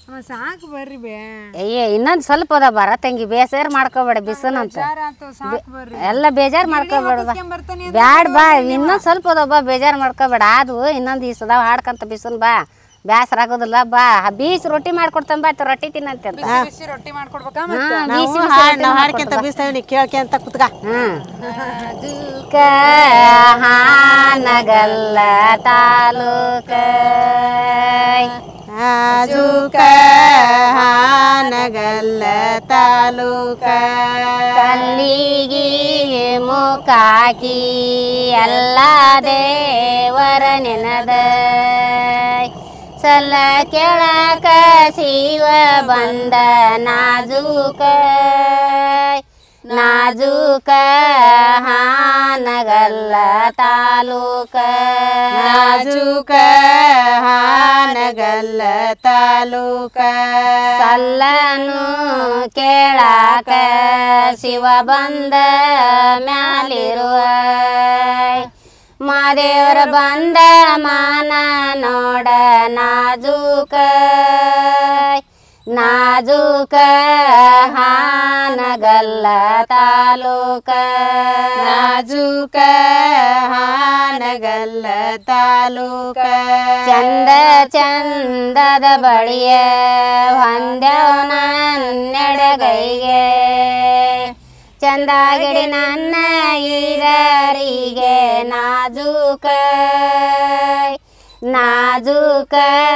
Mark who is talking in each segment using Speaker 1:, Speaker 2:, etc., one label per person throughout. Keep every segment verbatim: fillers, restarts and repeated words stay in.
Speaker 1: ಸಾಕು ಬರ್ರಿ ಬೇ
Speaker 2: ಅಯ್ಯ ಇನ್ನೊಂದು ಸ್ವಲ್ಪ ಅದ ಬರ ತಂಗಿ ಬೇಸರ ಮಾಡ್ಕೋಬೇಡ ಬಿಸನ್ ಅಂತ ಎಲ್ಲ ಬೇಜಾರು ಮಾಡ್ಕೋಬೇಡ ಬ್ಯಾಡ ಬಾ ಇನ್ನೊಂದು ಸ್ವಲ್ಪ ಅದ ಬಾ ಬೇಜಾರು ಮಾಡ್ಕೋಬೇಡ ಅದು ಇನ್ನೊಂದು ಈ ಸದಾವ ಹಾಡ್ಕಂತ ಬಿಸನ್ ಬಾ ಬ್ಯಾಸರ ಆಗೋದಿಲ್ಲ ಬಾ ಬೀಸ್ ರೊಟ್ಟಿ ಮಾಡ್ಕೊಡ್ತಾನ ಬಾ ರೊಟ್ಟಿ ತಿನ್ನಂತೆ
Speaker 1: ರೊಟ್ಟಿ ಮಾಡ್ಕೊಡ್ಬೇಕಾ
Speaker 3: ಹಾಡ್ಕೊಂತ ಬೀಸ್ತೇವೆ ಕೇಳ್ಕೊಂತ ಕುತ್ಕ
Speaker 2: ಜೂಕ ಹಾನಗಲ್ಲ ತಾಲೂಕ
Speaker 3: ಜೂಕ ಹಾನಗಲ್ಲ ತಾಲೂಕ
Speaker 2: ಕಲ್ಲಿಗಿ ಮುಖಾಕಿ ಎಲ್ಲ ದೇವರ ನೆನದ ಸಲ ಕೆಳಕ ಶಿವ ಬಂದ ನಾಜೂಕ ನಾಜೂಕ ಹಾನಗಲ್ಲ ತಾಲೂಕ
Speaker 3: ನಾಜೂಕ ಹಾನಗಲ್ಲ ತಾಲೂಕ
Speaker 2: ಸಲ್ಲನು ಕೇಳಾಕ ಶಿವ ಬಂದ ಮ್ಯಾಲಿರುವ ಮಾದೇವರ ಬಂದ ಮಾನ ನೋಡ ನಾಜೂಕ ನಾಜೂಕ ಹಾನಗಲ್ಲ ತಾಲೂಕ
Speaker 3: ನಾಜೂಕ ಹಾನಗಲ್ಲ ತಾಲೂಕ
Speaker 2: ಚಂದ ಚಂದದ ಬಳಿಯ ಹೊಂದೆವ ನನ್ನೆಡಗೈಗೆ ಚಂದಾಗಿಡಿ ನನ್ನ ಹಿರರಿಗೆ ನಾಜೂಕ ನಾಜೂಕ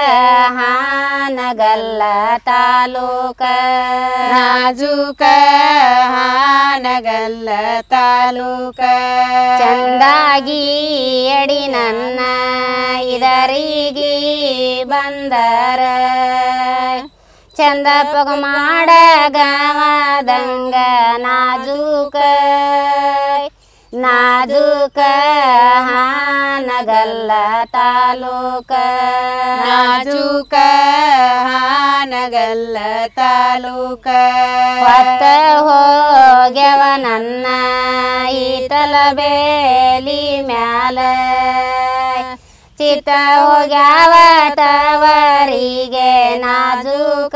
Speaker 2: ಹಾನಗಲ್ಲ ತಾಲೂಕ
Speaker 3: ನಾಜೂಕ ಹಾನಗಲ್ಲ ತಾಲೂಕ
Speaker 2: ಚಂದಾಗಿ ಅಡಿ ನನ್ನ ಇದರಿಗೆ ಬಂದರ ಚಂದ ಪಗ ಮಾಡ ಗಮದಂಗ ನಾಜೂಕ ನಾಜೂಕ ಹಾನಗಲ್ಲ ತಾಲೂಕ
Speaker 3: ನಾಜೂಕ ಹಾನಗಲ್ಲ ತಾಲೂಕ
Speaker 2: ಹೊತ್ತ ಹೋಗ್ಯವ ನನ್ನ ಈತಲ ಬೇಲಿ ಮ್ಯಾಲ ಚಿತ್ತ ಹೋಗ್ಯಾವ ತವರಿಗೆ ನಾಜೂಕ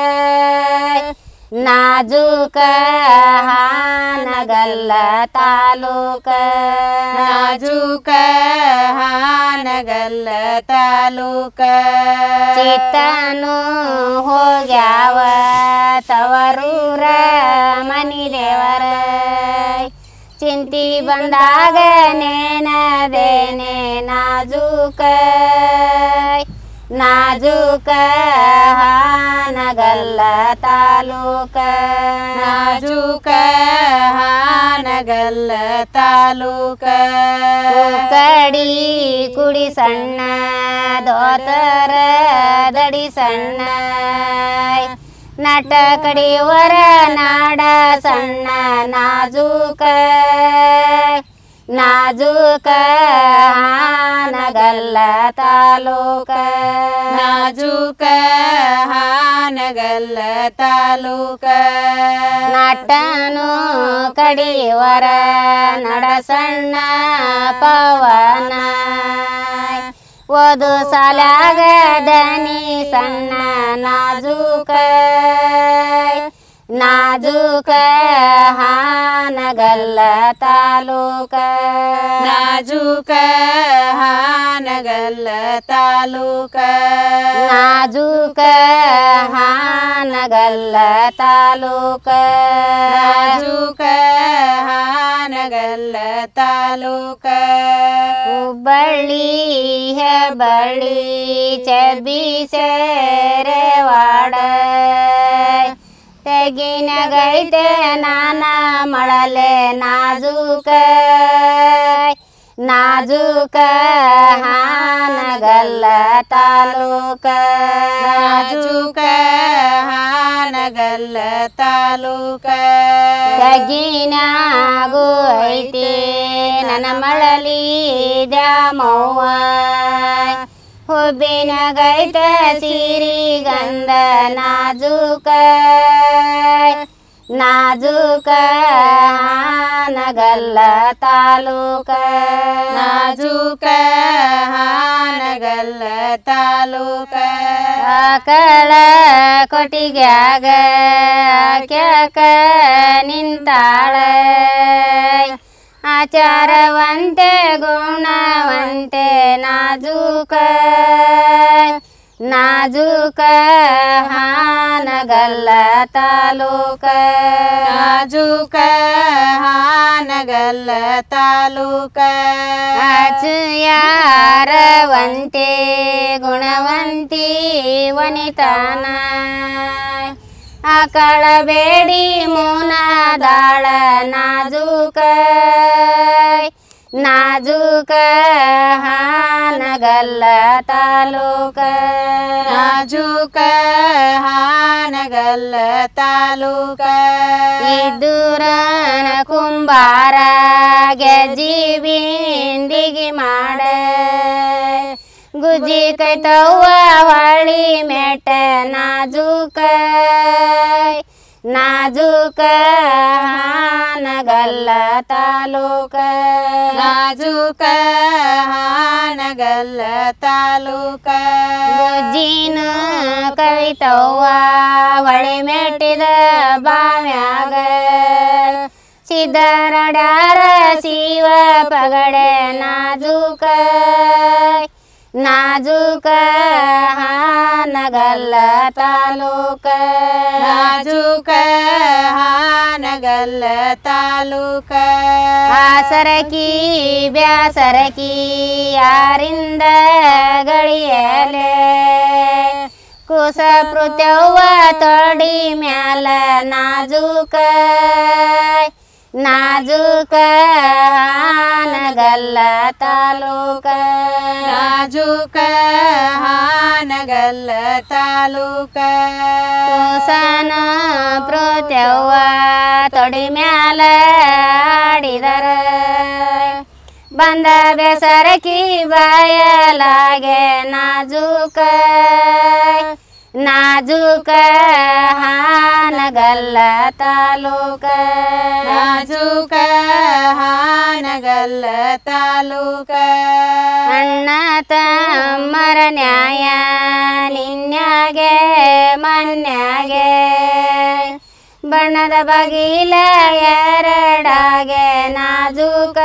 Speaker 2: ನಾಜೂಕ ಹಾನಗಲ್ಲ ತಾಲೂಕ
Speaker 3: ನಾಜೂಕ ಹಾನಗಲ್ಲ ತಾಲೂಕ
Speaker 2: ಚಿತ್ತನು ಹೋಗ್ಯಾವ ತವರೂರ ಮನಿ ದೇವರ ಚಿಂತಿ ಬಂದಾಗ ನೇನದೇನೆ ನಾಜೂಕ ನಾಜೂಕ ಹಾನಗಲ್ಲ ತಾಲೂಕ
Speaker 3: ನಾಜೂಕ ಹಾನಗಲ್ಲ ತಾಲೂಕ
Speaker 2: ಕಡಿ ಕುಡಿ ಸಣ್ಣ ದೋತರ ದಡಿ ಸಣ್ಣ ನಟ ಕಡಿವರ ನಾಡ ಸಣ್ಣ ನಾಜೂಕ ನಾಜೂಕ ಹಾನಗಲ್ಲ ತಾಲೂಕ
Speaker 3: ನಾಜೂಕ ಹಾನಗಲ್ಲ ತಾಲೂಕ
Speaker 2: ನಟನು ಕಡಿವರ ನಡ ಸಣ್ಣ ಪವನ ಓದು ಸಾಲಾಗ ದನಿ ಸಣ್ಣ ನಾಜೂಕ ನಾಜೂಕ ಹಾನಗಲ್ಲ ತಾಲೂಕ
Speaker 3: ನಾಜೂಕ ಹಾನಗಲ್ಲ ತಾಲೂಕ
Speaker 2: ನಾಜೂಕ ಹಾನಗಲ್ಲ ತಾಲೂಕ
Speaker 3: ನಾಜೂಕ ಹಾನಗಲ್ಲ ತಾಲೂಕ
Speaker 2: ಹುಬ್ಬಳ್ಳಿ ಹೆಬ್ಬಳ್ಳಿ ಚಬ್ಬಿ ಸೇರೆವಾಡ ತೆಗಿನಗೈತೆ ನಾನ ಮಳಲೆ ನಾಜೂಕ ನಾಜೂಕ ಹಾನಗಲ್ಲ ತಾಲೂಕ
Speaker 3: ನಾಜೂಕ ಹಾನಗಲ್ಲ ತಾಲೂಕ
Speaker 2: ತೆಗಿನಾಗು ಐತಿ ನನ್ನ ಮಳಲಿ ದ್ಯಾಮವ್ವ ಹುಬ್ಬಿನಗೈತ ಸಿರಿಗಂಧ ನಾಜೂಕ ನಾ ನಾಜೂಕ ಹಾನಗಲ್ಲ ತಾಲೂಕ
Speaker 3: ನಾಜೂಕ ಹಾನಗಲ್ಲ ತಾಲೂಕ
Speaker 2: ಆಕಳ ಕೊಟ್ಟಿಗ್ಯಾಗ ಕ್ಯಾಕ ನಿಂತಾಳ ಆಚಾರವಂತೆ ಗುಣವಂತೆ ನಾಜೂಕ ನಾಜೂಕ ಹಾನಗಲ್ಲ ತಾಲೂಕ
Speaker 3: ನಾಜೂಕ ಹಾನಗಲ್ಲ ತಾಲೂಕ
Speaker 2: ಆಚಾರವಂತೆ ಗುಣವಂತಿ ವನಿತಾನ ಆಕಳ ಬೇಡಿ ಮುನದಾಳ ನಾಜೂಕ ನಾಜೂಕ ಹಾನಗಲ್ಲ ತಾಲೂಕ
Speaker 3: ನಾಜೂಕ ಹಾನಗಲ್ಲ ತಾಲೂಕ
Speaker 2: ಇದ್ದೂರನ ಕುಂಬಾರ ಗೆಜ್ಜಿ ಬಿಂದಿಗೆ ಮಾಡ ಗುಜ್ಜಿ ಕೈತವ್ವ ಹೊಳಿ ಮೆಟ್ಟ ನಾಜೂಕ ನಾಜೂಕ ಹಾನಗಲ್ಲ ತಾಲೂಕ
Speaker 3: ನಾಜೂಕ ಹಾನಗಲ್ಲ ತಾಲೂಕ
Speaker 2: ಗುಜ್ಜಿನ ಕವಿತವ್ವ ಹೊಳಿ ಮೆಟ್ಟಿದ ಬಾವ್ಯಾಗ ಸಿದ್ದರಡ್ಯಾರ ಶಿವ ಪಗಡೆ ನಾಜೂಕ ನಾಜೂಕ ಹಾನಗಲ್ಲ ತಾಲೂಕ
Speaker 3: ನಾಜೂಕ ಹಾನಗಲ್ಲ ತಾಲೂಕ
Speaker 2: ಆಸರಕಿ ಬ್ಯಾಸರಕಿ ಯಾರಿಂದ ಗಳಿಯಲೆ ಕುಸ ಪೃಥ್ಯವ್ವ ತೊಡಿ ಮ್ಯಾಲ ನಾಜೂಕ ನಾಜೂಕ ಹಾನಗಲ್ಲ ತಾಲೂಕ
Speaker 3: ನಾಜೂಕ ಹಾನಗಲ್ಲ ತಾಲೂಕ
Speaker 2: ಕುಸನ ಪೃಥ್ಯವ್ವ ತೊಡಿ ಮ್ಯಾಲ ಆಡಿದರ ಬಂದ ಬೆಸರಕಿ ಬಯಲಾಗೆ ನಾಜೂಕ ನಾಜೂಕ ಹಾನಗಲ್ಲ ತಾಲೂಕ
Speaker 3: ನಾಜೂಕ ಹಾನಗಲ್ಲ ತಾಲೂಕ
Speaker 2: ಅಣ್ಣ ತಮ್ಮರ ನ್ಯಾಯ ನಿನ್ಯಾಗೆ ಮನ್ಯಾಗೆ ಬಣ್ಣದ ಬಗಿಲ ಎರಡಾಗೆ ನಾಜೂಕ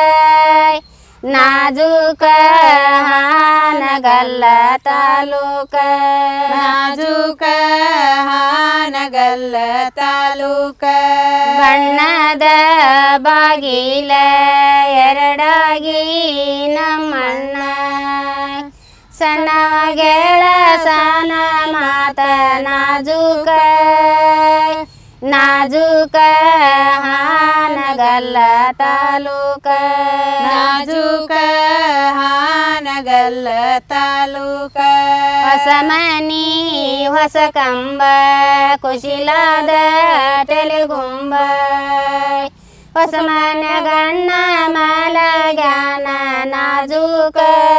Speaker 2: ನಾಜೂಕ ಹಾನಗಲ್ಲ ತಾಲೂಕ
Speaker 3: ನಾಜೂಕ ಹಾನಗಲ್ಲ ತಾಲೂಕ
Speaker 2: ಬಣ್ಣದ ಬಾಗಿಲ ಎರಡಾಗಿ ನಮ್ಮಣ್ಣ ಸಣ್ಣಗೆಳ ಸನ ಮಾತ ನಾಜೂಕ ನಾಜೂಕ ಹಾನಗಲ್ಲ ತಾಲೂಕ
Speaker 3: ನಾಜೂಕ ಹಾನಗಲ್ಲ ತಾಲೂಕ
Speaker 2: ಹೊಸ ಮನಿ ಹೊಸ ಕಂಬ ಕುಶಿಲಾದ ತೆಲುಗುಂಬ ಹೊಸ ಮನ ಗಣ್ಣ ಮಲಗಾನ ನಾಜೂಕ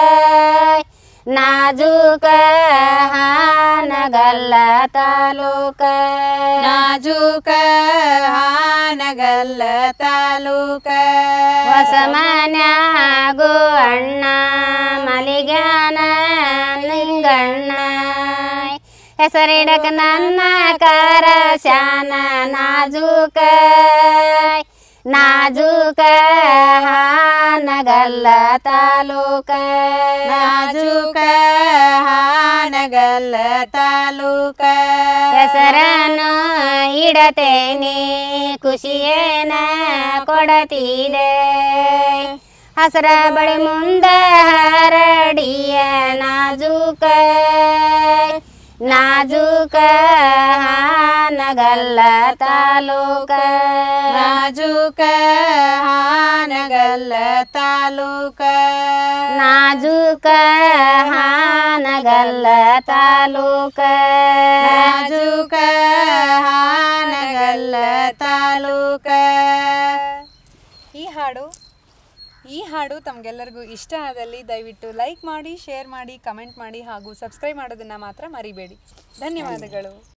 Speaker 2: ನಾಜೂಕ ಹಾನಗಲ್ಲ ತಾಲೂಕ
Speaker 3: ನಾಜೂಕ ಹಾನಗಲ್ಲ ತಾಲೂಕ
Speaker 2: ಹೊಸ ಮನ್ಯಾಗು ಅಣ್ಣ ಮಲಿಗಾನ ನಿಂಗಣ್ಣ ಹೆಸರಿಡಕ ನನ್ನ ಕಾರ ಶಾನ ನಾಜೂಕ ನಾಜೂಕ ಹಾನಗಲ್ಲ ತಾಲೂಕ
Speaker 3: ನಾಜೂಕ ಹಾನಗಲ್ಲ ತಾಲೂಕ
Speaker 2: ಹೆಸರನ್ನು ಇಡತೇನೆ ಖುಷಿಯೇನ ಕೊಡತಿದೆ ಹಸರ ಬಳಿ ಮುಂದ ಹರಡಿಯ ನಾಜೂಕ ನಾಜೂಕ ಹಾನಗಲ್ಲ ತಾಲೂಕ
Speaker 3: ನಾಜೂಕ ಹಾನಗಲ್ಲ ತಾಲೂಕ
Speaker 2: ನಾಜೂಕ ಹಾನಗಲ್ಲ ತಾಲೂಕ
Speaker 3: ನಾಜೂಕ ಹಾನಗಲ್ಲ ತಾಲೂಕ
Speaker 1: ಈ ಹಾಡು ಈ ಹಾಡು ತಮಗೆಲ್ಲರಿಗೂ ಇಷ್ಟ ಆದಲ್ಲಿ ದಯವಿಟ್ಟು ಲೈಕ್ ಮಾಡಿ, ಶೇರ್ ಮಾಡಿ, ಕಮೆಂಟ್ ಮಾಡಿ ಹಾಗೂ ಸಬ್ಸ್ಕ್ರೈಬ್ ಮಾಡೋದನ್ನು ಮಾತ್ರ ಮರಿಬೇಡಿ. ಧನ್ಯವಾದಗಳು.